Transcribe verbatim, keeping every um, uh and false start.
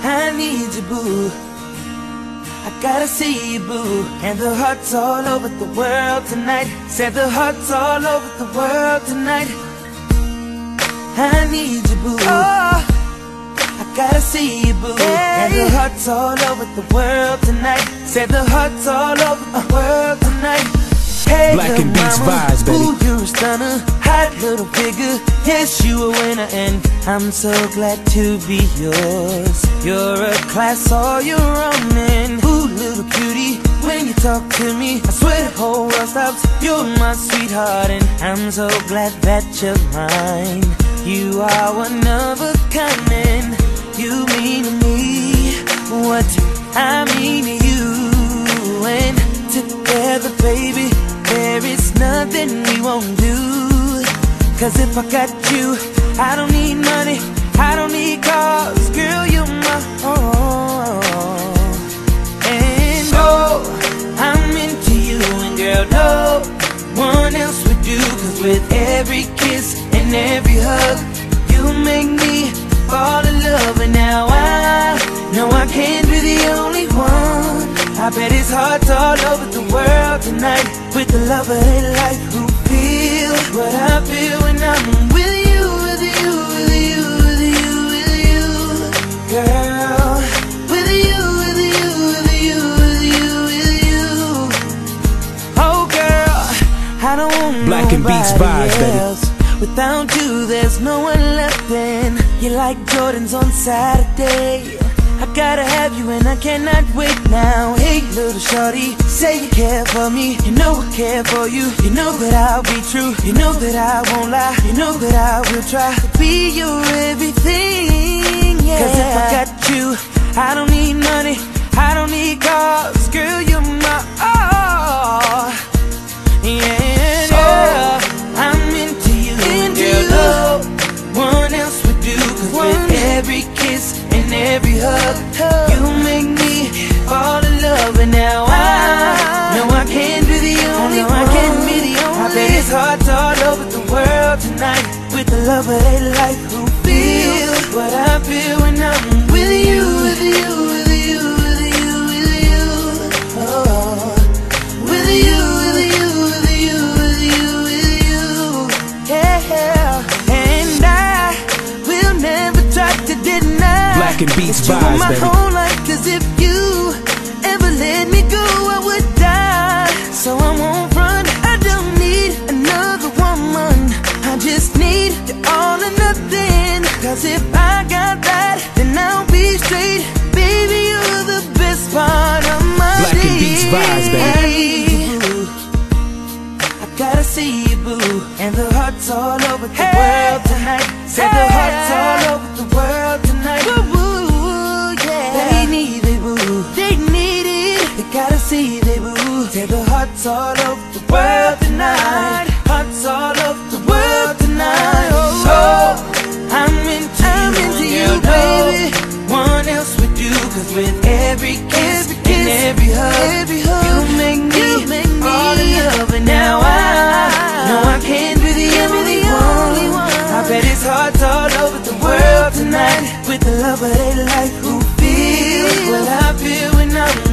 I need you, boo. I gotta see you, boo. And the hearts all over the world tonight. Said the hearts all over the world tonight. I need you, boo. Oh, I gotta see you, boo. Hey. And the hearts all over the world tonight. Said the hearts all over the world tonight. Hey, Black and Beats vibes, baby. Ooh, you're a stunner, hot little figure. Yes, you a winner, and I'm so glad to be yours. You're a class all your own, and ooh, little cutie, when you talk to me, I swear the whole world stops. You're my sweetheart, and I'm so glad that you're mine. You are one of a kind, and you mean to me what I mean to you. And together, baby, there is nothing we won't do. Cause if I got you, I don't need money, I don't need cars. Girl, you're my all. And oh, I'm into you, and girl, no one else would do. Cause with every kiss and every hug, you make me fall in love. And now I know I can't be the only one. I bet it's hearts all over the world tonight, with the love of their life who feel what I feel when I'm with you, with you, with you, with you, with you, girl. With you, with you, with you, with you, with you. Oh girl, I don't want Black and Beats vibes, else. Baby. Without you, there's no one left. And you're like Jordans on Saturday. I gotta have you and I cannot wait now. Hey little shorty, say you care for me. You know I care for you. You know that I'll be true. You know that I won't lie. You know that I will try to be your everything, yeah. Cause if I got you, I don't need money, I don't need cars. Girl, you're my all. Yeah, yeah. I'm into you, into girl, no one else would do. Cause with every kiss and every hug, you make me fall in love. And now I know I can't be the only one. I can't be the only. I bet it's hearts all over the world tonight, with the love of their life who feel what I feel when I'm with you, with you, with you, with you, with you. Oh, with you, with you, with you, with you, with you. Yeah, and I will never try to deny Black and Beats vibes, baby. My whole life, cause if you ever let me go, I would die. So I won't run, I don't need another woman. I just need you all or nothing. Cause if I got that, then I'll be straight. Baby, you're the best part of my Black day. and Beats vibes, baby. I gotta see you, boo. And the hearts all over the hey, world tonight. Said hey, the hearts all over the world tonight. Woo, woo, yeah. They need it, boo. They need it. They gotta see they, boo. Said the hearts all over the world tonight. Hearts all over the world tonight. Oh, oh, I'm into I'm you, into you, baby. No one else would do. Cause with every kiss, every kiss and every hug, every hug, you make me, you make me fall in love. And now I know I can't be the only one. I bet it's hearts all over the world tonight, with the love of their life who feel what I feel when I'm